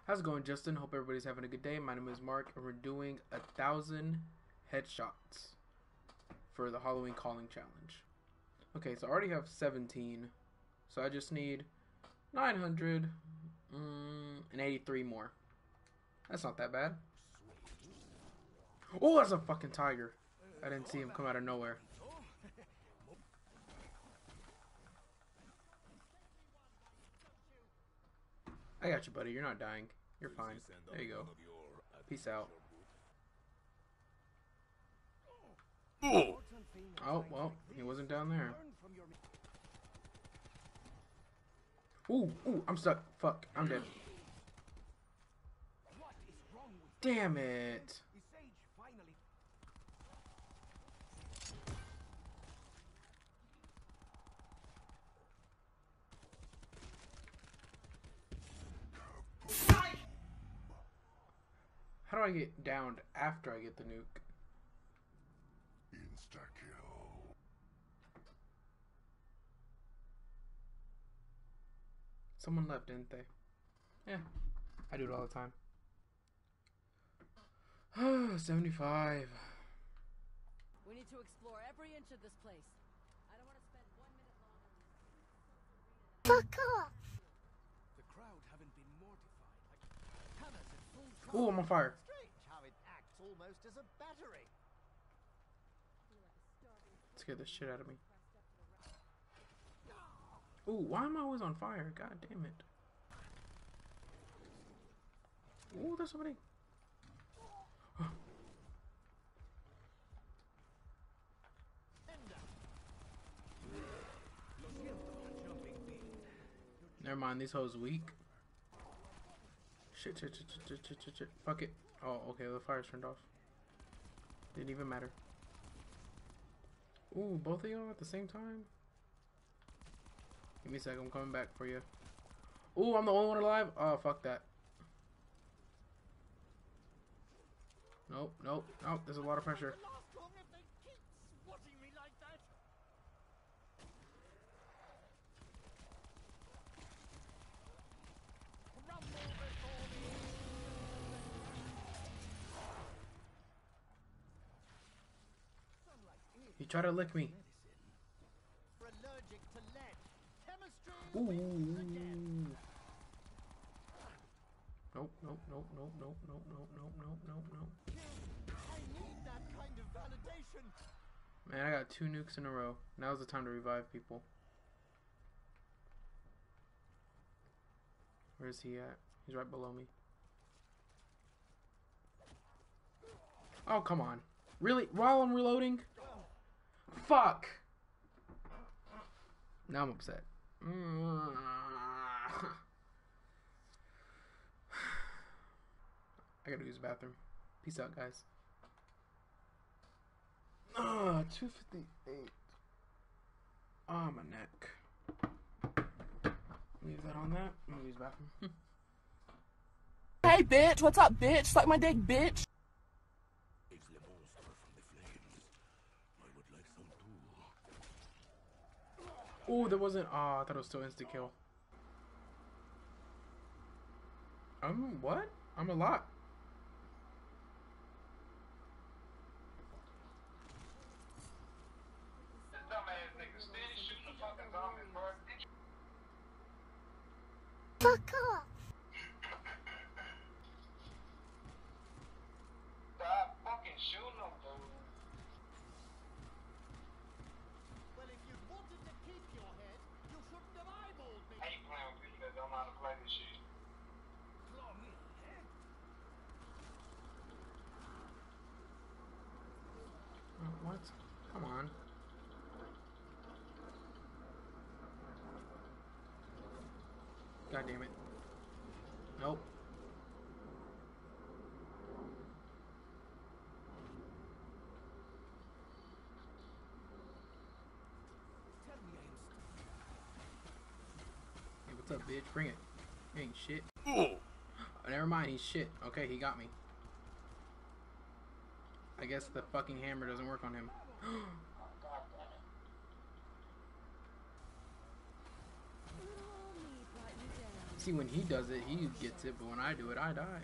How's it going, Justin? Hope everybody's having a good day. My name is Mark, and we're doing 1,000 headshots for the Halloween calling challenge. Okay, so I already have 17, so I just need 983 more. That's not that bad. Oh, that's a fucking tiger. I didn't see him come out of nowhere. I got you, buddy. You're not dying. You're fine. There you go. Peace out. Oh, well, he wasn't down there. Ooh, I'm stuck. Fuck, I'm dead. Damn it. How do I get downed after I get the nuke? Insta-kill. Someone left, didn't they? Yeah, I do it all the time. 75. We need to explore every inch of this place. I don't want to spend 1 minute longer in this. Fuck off! The crowd haven't been mortified like hammers at full cock. Ooh, I'm on fire. Strange how it acts almost as a battery. Scared the shit out of me. Ooh, why am I always on fire? God damn it. Ooh, there's somebody. Never mind, these hoes weak. Shit. Fuck it. Oh, okay, the fire's turned off. Didn't even matter. Ooh, both of y'all at the same time? Give me a sec, I'm coming back for you. Ooh, I'm the only one alive? Oh, fuck that. Nope, there's a lot of pressure. He tried to lick me. Ooh. Nope. Man, I got 2 nukes in a row. Now's the time to revive people. Where is he at? He's right below me. Oh, come on. Really? While I'm reloading? Fuck! Now I'm upset. I gotta use the bathroom. Peace out, guys. 258. Oh, my neck. Leave that on that. I'm gonna use the bathroom. Hey, bitch. What's up, bitch? Suck my dick, bitch. It's the monster from the flames. I would like some too. Oh, there wasn't. Oh, I thought it was still insta kill. What? I'm a lot. This dumbass nigga steady shooting the fucking zombies, bro. Fuck off! Stop fucking shooting them, dude. Well, if you wanted to keep your head, you shouldn't have eyeballed me. I hate playing with people that don't know how to play this shit. Claw me, eh? What? Come on. God damn it. Nope. Tell me I'm still. Hey, what's up, bitch? Bring it. You ain't shit. Oh, never mind, he's shit. Okay, he got me. I guess the fucking hammer doesn't work on him. see, when he does it, he gets it, but when I do it, I die.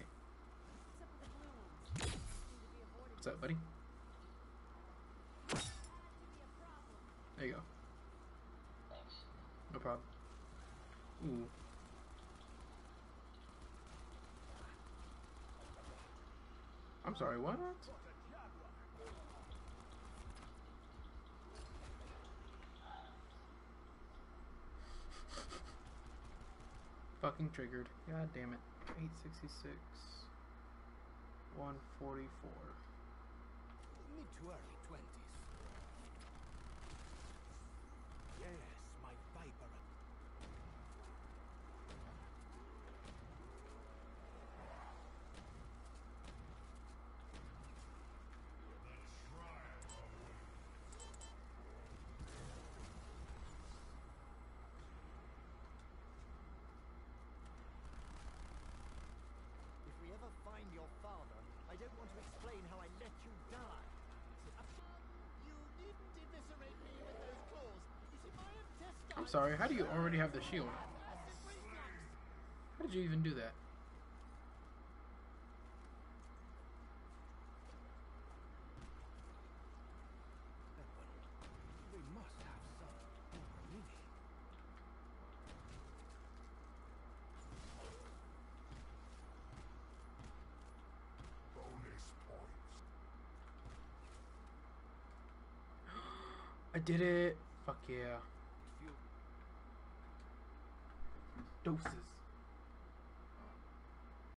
What's up, buddy? There you go. Thanks. No problem. Ooh. I'm sorry, what? Fucking triggered. God damn it. 866. 144. Mid to early 20s. Yes, my viper. If we ever find your father, I don't want to explain how I let you die. You needn't eviscerate me with those claws. You see, my intestines... I'm sorry, how do you already have the shield? Acid reflux. How did you even do that? We must have some remedy. Bonus points. I did it! Fuck yeah. If you Doses.